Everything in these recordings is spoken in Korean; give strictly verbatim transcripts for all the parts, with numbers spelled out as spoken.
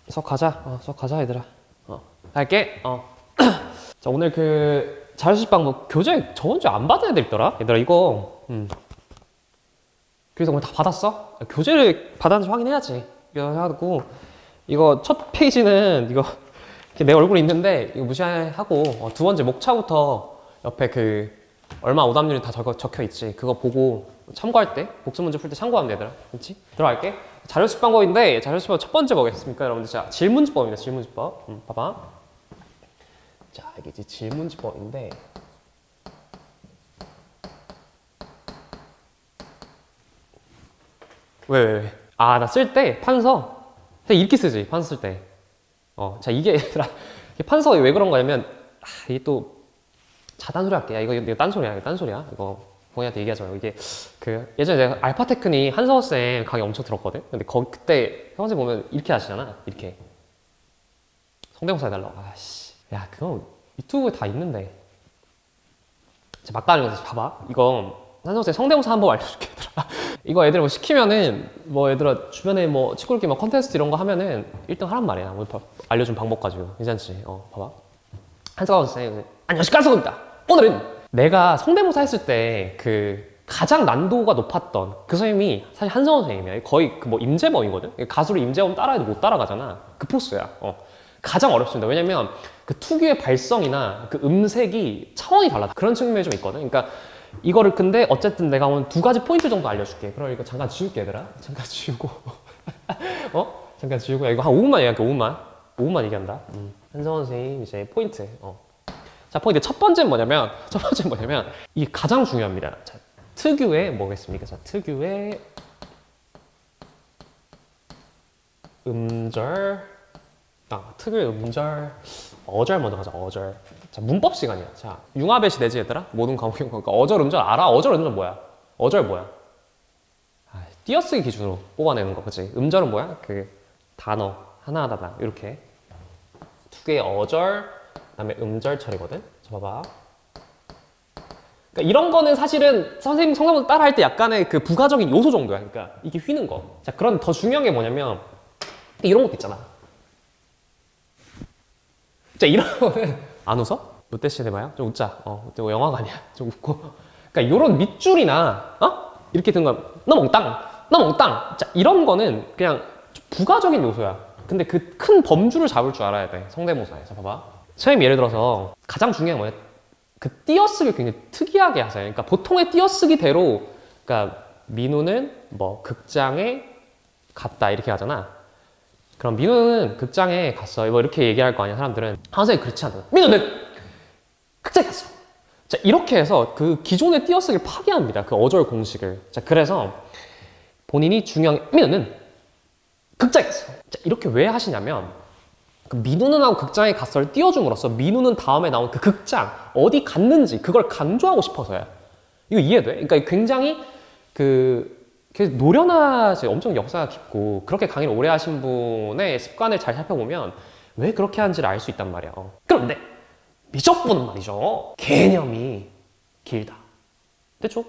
수업 가자. 어, 수업 가자 얘들아. 어, 갈게. 어. 자, 오늘 그 자율수집 방법 교재 저번 주에 안 받은 애들 있더라. 얘들아 이거. 음. 그래서 오늘 다 받았어? 교재를 받았는지 확인해야지. 이거 하고 이거 첫 페이지는 이거 내 얼굴이 있는데 이거 무시하고 어, 두 번째 목차부터 옆에 그 얼마 오답률이 다 적어, 적혀 있지. 그거 보고 참고할 때 복습 문제 풀 때 참고하면 되더라. 그렇지? 들어갈게. 자료수집 방법인데 자료수집 방법 첫 번째 뭐겠습니까, 여러분들? 자, 질문지법입니다. 질문지법. 음, 봐봐. 자, 이게 이제 질문지법인데 왜 왜 왜? 아, 나 쓸 때 판서 이렇게 쓰지. 판서 쓸 때. 어, 자, 이게 얘들아 판서가 왜 그런 거냐면 아, 이게 또 자단 소리 할게. 야, 이거, 이거 딴소리야. 이거 딴소리야. 이거 본인한테 얘기하지 말고. 이게 그 예전에 내가 알파테크니 한서쌤 강의 엄청 들었거든. 근데 거기 그때 형쌤 보면 이렇게 하시잖아. 이렇게 성대모사 해달라고. 아씨, 야, 그거 유튜브에 다 있는데. 자, 막가는 거 봐봐. 이거 한서쌤 성대모사 한번 알려줄게, 얘들아. 이거 애들 뭐 시키면은 뭐 얘들아 주변에 뭐 친구들끼리 막 컨테스트 이런 거 하면은 일 등 하란 말이야. 오늘 알려준 방법 가지고. 괜찮지? 어, 봐봐. 한서가 쌤, 안녕하십니까, 한서입니다. 오늘은 내가 성대모사 했을 때 그 가장 난도가 높았던 그 선생님이 사실 한성원 선생님이야. 거의 그 뭐 임재범이거든. 가수를 임재범 따라해도 못 따라가잖아. 그 포스야. 어. 가장 어렵습니다. 왜냐면 그 특유의 발성이나 그 음색이 차원이 달라. 그런 측면이 좀 있거든. 그러니까 이거를 근데 어쨌든 내가 오늘 두 가지 포인트 정도 알려줄게. 그럼 이거 잠깐 지울게, 얘들아. 잠깐 지우고. 어? 잠깐 지우고. 야, 이거 한 오 분만 얘기할게. 오 분만. 오 분만 얘기한다. 음. 한성원 선생님 이제 포인트. 어. 자, 포인트 첫 번째는 뭐냐면, 첫 번째는 뭐냐면, 이게 가장 중요합니다. 자, 특유의 뭐겠습니까? 자, 특유의 음절, 아, 특유의 음절, 어절 먼저 가자, 어절. 자, 문법 시간이야. 자, 융합의시 내지 얘들아? 모든 과목이 그러니까 어절, 음절 알아? 어절, 음절 뭐야? 어절 뭐야? 아, 띄어쓰기 기준으로 뽑아내는 거, 그치? 음절은 뭐야? 그 단어, 하나하나, 이렇게. 특유의 어절, 그 다음에 음절 처리거든? 자, 봐봐. 그러니까 이런 거는 사실은 선생님 성대모사 따라 할 때 약간의 그 부가적인 요소 정도야. 그러니까 이게 휘는 거. 자, 그런 더 중요한 게 뭐냐면 이런 것도 있잖아. 자, 이런 거는 안 웃어? 롯데시 해봐요. 좀 웃자. 어, 또 영화가 아니야. 좀 웃고. 그러니까 이런 밑줄이나 어? 이렇게 든 건 너 멍땅, 너 멍땅. 자, 이런 거는 그냥 부가적인 요소야. 근데 그 큰 범주를 잡을 줄 알아야 돼. 성대모사에. 자, 봐봐. 선생님 예를 들어서 가장 중요한 건 뭐야? 그 띄어쓰기를 굉장히 특이하게 하세요. 그러니까 보통의 띄어쓰기대로, 그러니까 민우는 뭐 극장에 갔다 이렇게 하잖아. 그럼 민우는 극장에 갔어. 뭐 이렇게 얘기할 거 아니야. 사람들은. 선생님 그렇지 않다. 민우는 극장에 갔어. 자, 이렇게 해서 그 기존의 띄어쓰기를 파괴합니다. 그 어절 공식을. 자, 그래서 본인이 중요한 민우는 극장에 갔어. 자, 이렇게 왜 하시냐면 그 민우는 하고 극장에 갔어를 띄워줌으로써 민우는 다음에 나온 그 극장 어디 갔는지 그걸 강조하고 싶어서야. 이거 이해돼? 그러니까 굉장히 그 노련하지, 엄청 역사가 깊고 그렇게 강의를 오래 하신 분의 습관을 잘 살펴보면 왜 그렇게 하는지를 알 수 있단 말이야. 그런데 미적분은 말이죠, 개념이 길다. 됐죠?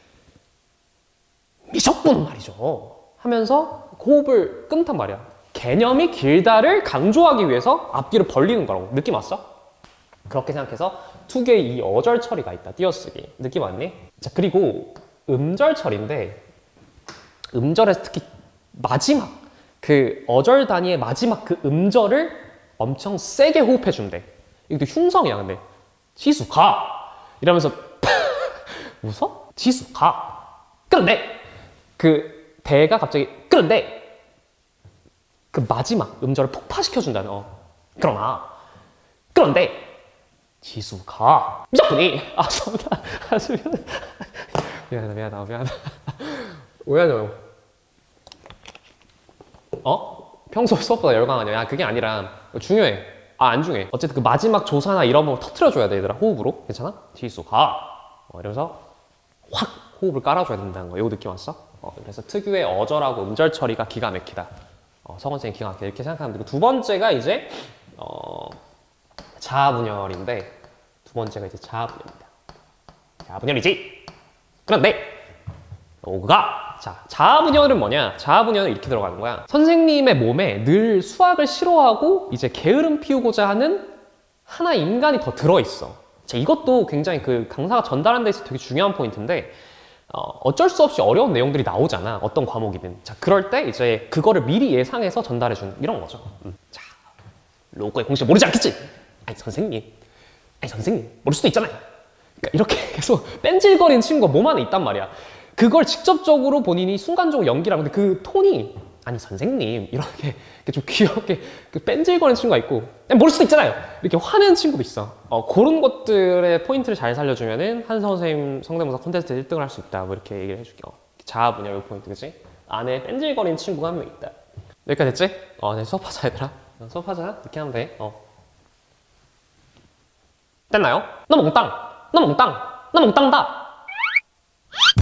미적분은 말이죠 하면서 호흡을 끊단 말이야. 개념이 길다를 강조하기 위해서 앞뒤를 벌리는 거라고. 느낌 왔어? 그렇게 생각해서 투개의 이 어절 처리가 있다. 띄어쓰기. 느낌 왔니? 자, 그리고 음절 처리인데 음절에서 특히 마지막 그 어절 단위의 마지막 그 음절을 엄청 세게 호흡해 준대. 이것도 흉성이야. 근데 지수 가 이러면서 웃어? 지수 가. 그런데 그 대가 갑자기 그런데 그 마지막 음절을 폭파시켜준다는. 어. 그러나 그런데 지수가 미적분이 아 죄송합니다. 미안하다 미안하다 미안하다 오해하죠. 어? 평소 수업보다 열광하냐? 야, 그게 아니라 중요해. 아, 안 중요해. 어쨌든 그 마지막 조사나 이런 거 터트려줘야 돼, 얘들아. 호흡으로. 괜찮아? 지수가 어, 이러면서 확 호흡을 깔아줘야 된다는 거. 이거 느낌 왔어? 어, 그래서 특유의 어절하고 음절 처리가 기가 막히다. 어, 성원생이 기가 막히다. 이렇게 생각하면 되고, 두 번째가 이제 어, 자아분열인데, 두 번째가 이제 자아분열입니다. 자아분열이지. 그런데 오그가 자, 자아 분열은 뭐냐? 자아 분열은 이렇게 들어가는 거야. 선생님의 몸에 늘 수학을 싫어하고 이제 게으름 피우고자 하는 하나의 인간이 더 들어있어. 자, 이것도 굉장히 그 강사가 전달하는 데 있어서 되게 중요한 포인트인데 어, 어쩔 수 없이 어려운 내용들이 나오잖아. 어떤 과목이든. 자, 그럴 때 이제 그거를 미리 예상해서 전달해주는 이런 거죠. 음. 자, 로그의 공식 모르지 않겠지? 아니 선생님, 아니 선생님 모를 수도 있잖아요. 그러니까 이렇게 계속 뺀질거리는 친구가 몸 안에 있단 말이야. 그걸 직접적으로 본인이 순간적으로 연기를 하는데 그 톤이 아니 선생님 이렇게 좀 귀엽게 그 뺀질거리는 친구가 있고 모를 수도 있잖아요. 이렇게 화내는 친구도 있어. 어, 그런 것들의 포인트를 잘 살려주면은 한서원 선생님 성대모사 콘테스트에 일 등을 할 수 있다. 뭐 이렇게 얘기를 해줄게요. 자아 분열 포인트, 그치? 안에 뺀질거리는 친구가 한 명 있다. 여기까지 됐지? 어, 네, 수업하자 얘들아. 수업하자. 이렇게 하면 돼. 어. 됐나요? 너 몽땅! 너 몽땅! 너 몽땅다!